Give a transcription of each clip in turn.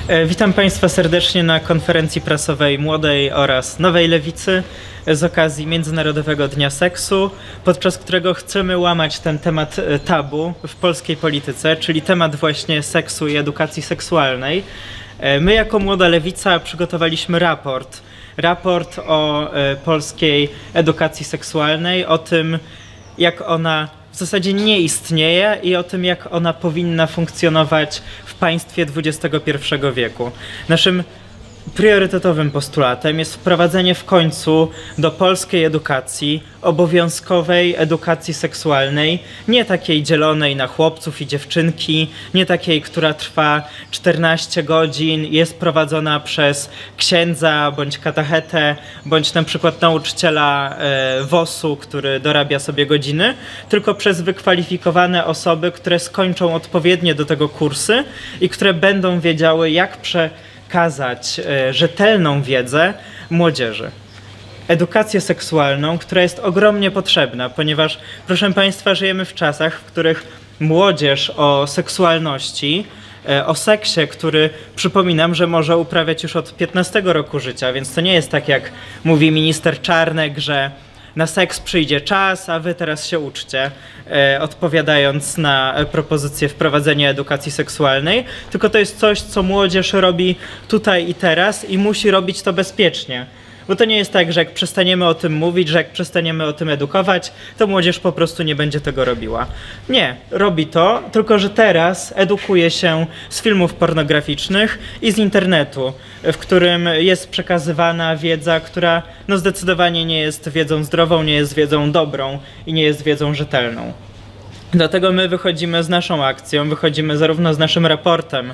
Witam Państwa serdecznie na konferencji prasowej Młodej oraz Nowej Lewicy z okazji Międzynarodowego Dnia Seksu, podczas którego chcemy łamać ten temat tabu w polskiej polityce, czyli temat właśnie seksu i edukacji seksualnej. My jako Młoda Lewica przygotowaliśmy raport o polskiej edukacji seksualnej, o tym, jak ona w zasadzie nie istnieje i o tym, jak ona powinna funkcjonować w państwie XXI wieku. Naszym priorytetowym postulatem jest wprowadzenie w końcu do polskiej edukacji obowiązkowej edukacji seksualnej, nie takiej dzielonej na chłopców i dziewczynki, nie takiej, która trwa 14 godzin, jest prowadzona przez księdza bądź katechetę, bądź na przykład nauczyciela WOS-u, który dorabia sobie godziny, tylko przez wykwalifikowane osoby, które skończą odpowiednie do tego kursy i które będą wiedziały, jak przekazać rzetelną wiedzę młodzieży. Edukację seksualną, która jest ogromnie potrzebna, ponieważ, proszę Państwa, żyjemy w czasach, w których młodzież o seksualności, o seksie, który przypominam, że może uprawiać już od 15 roku życia, więc to nie jest tak, jak mówi minister Czarnek, że na seks przyjdzie czas, a wy teraz się uczcie, odpowiadając na propozycję wprowadzenia edukacji seksualnej, tylko to jest coś, co młodzież robi tutaj i teraz i musi robić to bezpiecznie. Bo to nie jest tak, że jak przestaniemy o tym mówić, że jak przestaniemy o tym edukować, to młodzież po prostu nie będzie tego robiła. Nie, robi to, tylko że teraz edukuje się z filmów pornograficznych i z internetu, w którym jest przekazywana wiedza, która no zdecydowanie nie jest wiedzą zdrową, nie jest wiedzą dobrą i nie jest wiedzą rzetelną. Dlatego my wychodzimy z naszą akcją, wychodzimy zarówno z naszym raportem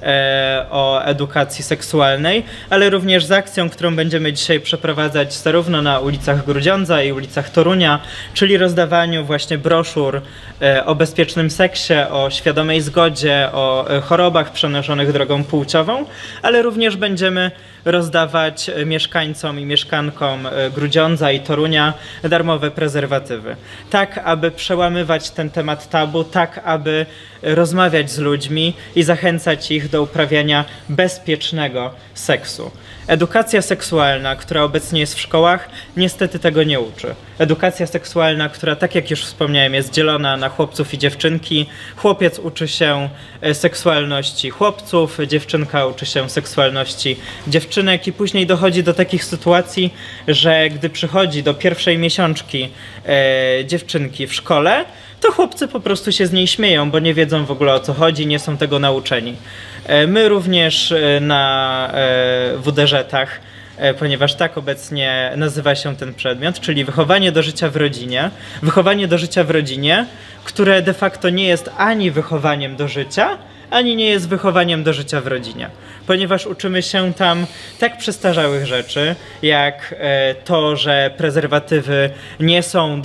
o edukacji seksualnej, ale również z akcją, którą będziemy dzisiaj przeprowadzać zarówno na ulicach Grudziądza i ulicach Torunia, czyli rozdawaniu właśnie broszur o bezpiecznym seksie, o świadomej zgodzie, o chorobach przenoszonych drogą płciową, ale również będziemy rozdawać mieszkańcom i mieszkankom Grudziądza i Torunia darmowe prezerwatywy. Tak, aby przełamywać ten temat tabu, tak, aby rozmawiać z ludźmi i zachęcać ich do uprawiania bezpiecznego seksu. Edukacja seksualna, która obecnie jest w szkołach, niestety tego nie uczy. Edukacja seksualna, która, tak jak już wspomniałem, jest dzielona na chłopców i dziewczynki. Chłopiec uczy się seksualności chłopców, dziewczynka uczy się seksualności dziewczynek i później dochodzi do takich sytuacji, że gdy przychodzi do pierwszej miesiączki dziewczynki w szkole, to chłopcy po prostu się z niej śmieją, bo nie wiedzą w ogóle, o co chodzi, nie są tego nauczeni. My również na WDŻ-ach, ponieważ tak obecnie nazywa się ten przedmiot, czyli wychowanie do życia w rodzinie. Wychowanie do życia w rodzinie, które de facto nie jest ani wychowaniem do życia, ani nie jest wychowaniem do życia w rodzinie. Ponieważ uczymy się tam tak przestarzałych rzeczy, jak to, że prezerwatywy nie są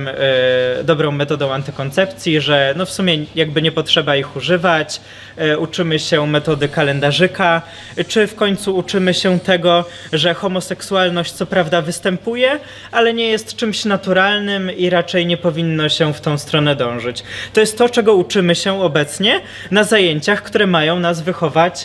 dobrą metodą antykoncepcji, że no w sumie jakby nie potrzeba ich używać. Uczymy się metody kalendarzyka, czy w końcu uczymy się tego, że homoseksualność co prawda występuje, ale nie jest czymś naturalnym i raczej nie powinno się w tą stronę dążyć. To jest to, czego uczymy się obecnie na zajęciach, które mają nas wychować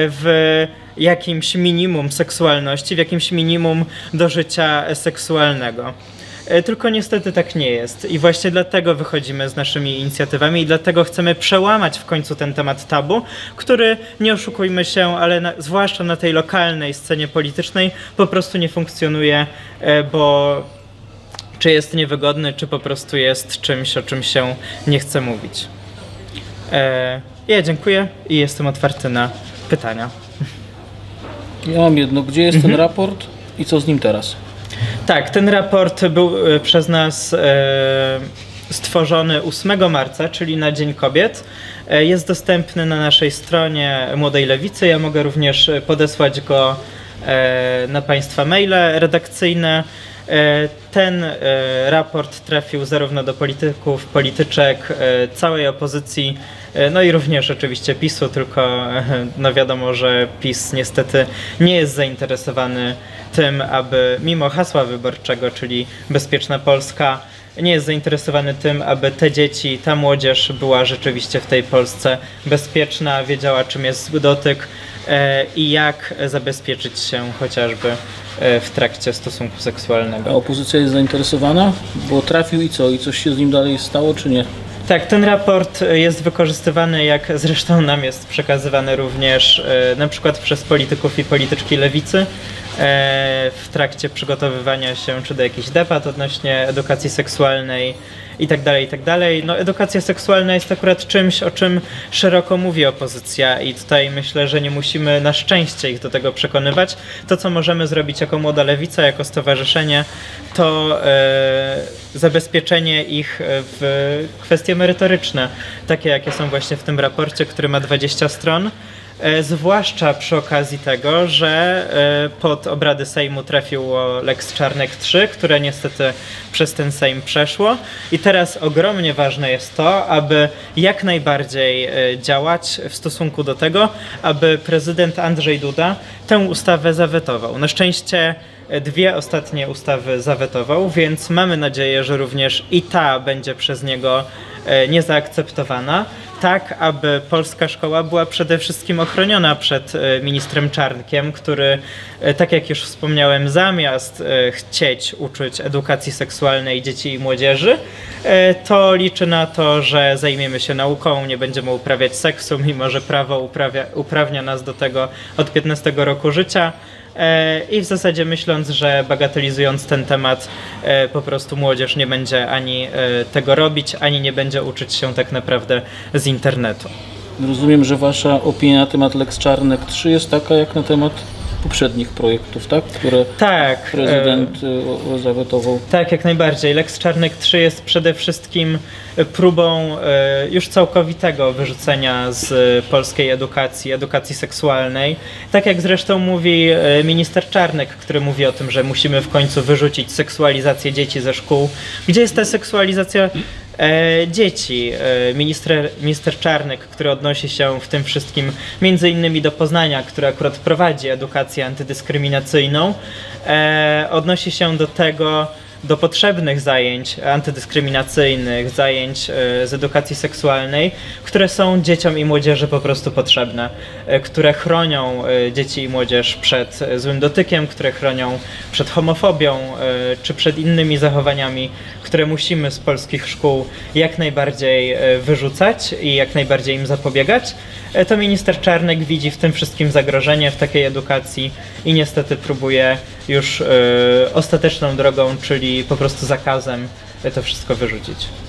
w jakimś minimum seksualności, w jakimś minimum do życia seksualnego. Tylko niestety tak nie jest i właśnie dlatego wychodzimy z naszymi inicjatywami i dlatego chcemy przełamać w końcu ten temat tabu, który, nie oszukujmy się, ale zwłaszcza na tej lokalnej scenie politycznej po prostu nie funkcjonuje, bo czy jest niewygodny, czy po prostu jest czymś, o czym się nie chce mówić. Ja dziękuję i jestem otwarty na pytania. Ja mam jedno. Gdzie jest ten raport i co z nim teraz? Tak, ten raport był przez nas stworzony 8 marca, czyli na Dzień Kobiet. Jest dostępny na naszej stronie Młodej Lewicy. Ja mogę również podesłać go na Państwa maile redakcyjne. Ten raport trafił zarówno do polityków, polityczek, całej opozycji, no i również oczywiście PiS-u, tylko no wiadomo, że PiS niestety nie jest zainteresowany tym, aby mimo hasła wyborczego, czyli Bezpieczna Polska, nie jest zainteresowany tym, aby te dzieci, ta młodzież była rzeczywiście w tej Polsce bezpieczna, wiedziała, czym jest dotyk, i jak zabezpieczyć się chociażby w trakcie stosunku seksualnego. A opozycja jest zainteresowana? Bo trafił i co? I coś się z nim dalej stało, czy nie? Tak, ten raport jest wykorzystywany, jak zresztą nam jest przekazywany również na przykład przez polityków i polityczki lewicy w trakcie przygotowywania się czy do jakichś debat odnośnie edukacji seksualnej i tak dalej, i tak dalej. No, edukacja seksualna jest akurat czymś, o czym szeroko mówi opozycja i tutaj myślę, że nie musimy na szczęście ich do tego przekonywać. To, co możemy zrobić jako Młoda Lewica, jako stowarzyszenie, to zabezpieczenie ich w kwestie merytoryczne, takie jakie są właśnie w tym raporcie, który ma 20 stron. Zwłaszcza przy okazji tego, że pod obrady Sejmu trafiło Lex Czarnek 3, które niestety przez ten Sejm przeszło. I teraz ogromnie ważne jest to, aby jak najbardziej działać w stosunku do tego, aby prezydent Andrzej Duda tę ustawę zawetował. Na szczęście 2 ostatnie ustawy zawetował, więc mamy nadzieję, że również i ta będzie przez niego niezaakceptowana, tak aby polska szkoła była przede wszystkim ochroniona przed ministrem Czarnkiem, który, tak jak już wspomniałem, zamiast chcieć uczyć edukacji seksualnej dzieci i młodzieży, to liczy na to, że zajmiemy się nauką, nie będziemy uprawiać seksu, mimo że prawo uprawnia nas do tego od 15 roku życia. I w zasadzie myśląc, że bagatelizując ten temat, po prostu młodzież nie będzie ani tego robić, ani nie będzie uczyć się tak naprawdę z internetu. Rozumiem, że wasza opinia na temat Lex Czarnek 3 jest taka jak na temat poprzednich projektów, tak? Które prezydent zawetował. Tak, jak najbardziej. Lex Czarnek 3 jest przede wszystkim próbą już całkowitego wyrzucenia z polskiej edukacji seksualnej. Tak jak zresztą mówi minister Czarnek, który mówi o tym, że musimy w końcu wyrzucić seksualizację dzieci ze szkół. Gdzie jest ta seksualizacja dzieci? Minister Czarnek, który odnosi się w tym wszystkim między innymi do Poznania, który akurat prowadzi edukację antydyskryminacyjną, odnosi się do tego, do potrzebnych zajęć antydyskryminacyjnych, zajęć z edukacji seksualnej, które są dzieciom i młodzieży po prostu potrzebne, które chronią dzieci i młodzież przed złym dotykiem, które chronią przed homofobią czy przed innymi zachowaniami, które musimy z polskich szkół jak najbardziej wyrzucać i jak najbardziej im zapobiegać. To minister Czarnek widzi w tym wszystkim zagrożenie w takiej edukacji i niestety próbuje już ostateczną drogą, czyli po prostu zakazem to wszystko wyrzucić.